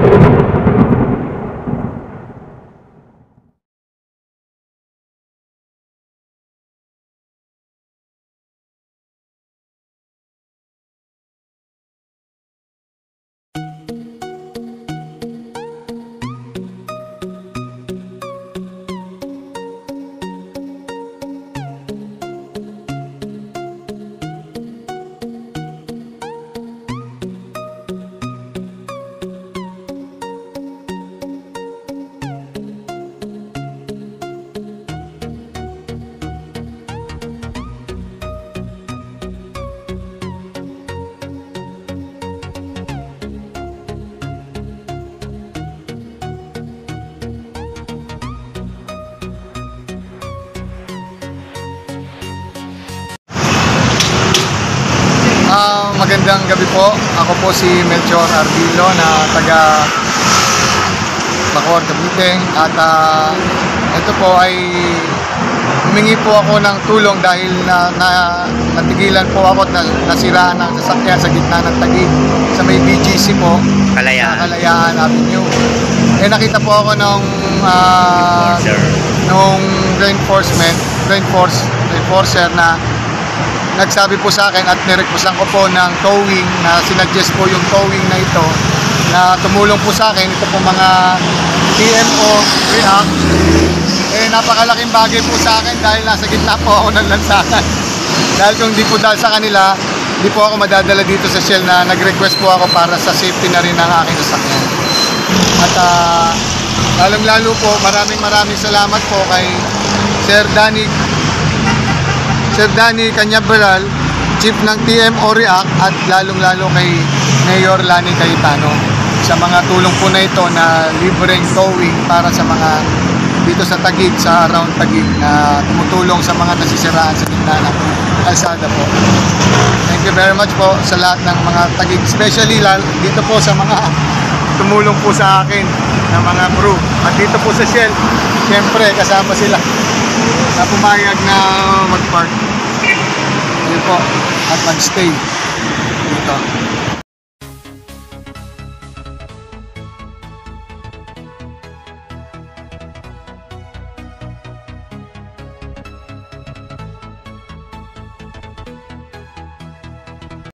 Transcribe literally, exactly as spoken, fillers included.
Uh, magandang gabi po. Ako po si Melchor Ardilo na taga Bacoor, Cavite. At uh, ito po ay humingi po ako ng tulong dahil na, na natigilan po ako at na, nasiraan ng sasakyan sa gitna ng Taguig sa may B G C po, Kalayaan, Kalayaan Avenue. Eh nakita po ako ng uh, nung reinforcement, reinforce, reinforcer na nagsabi po sa akin at nirequestan ko po ng towing, na sinuggest po yung towing na ito na tumulong po sa akin. Ito po mga T M O React. Eh napakalaking bagay po sa akin dahil nasa gitna po ako ng lansangan. Dahil kung di po dahil sa kanila, di po ako madadala dito sa Shell, na nag-request po ako para sa safety na rin ng aking sasakyan. At uh, lalong lalo po, maraming maraming salamat po kay Sir Danny Sir Danny Cañaveral, Chief ng T M O React, at lalong-lalo kay Mayor Lani Cayetano sa mga tulong po na ito na libreng towing para sa mga dito sa Taguig, sa around Taguig, na tumutulong sa mga nasisiraan sa gitna ng kalsada po. Thank you very much po sa lahat ng mga Taguig, especially dito po sa mga tumulong po sa akin na mga crew. At dito po sa Shell, siyempre kasama sila na pumayag na mag-park. Ayun po, at mag-stay dito.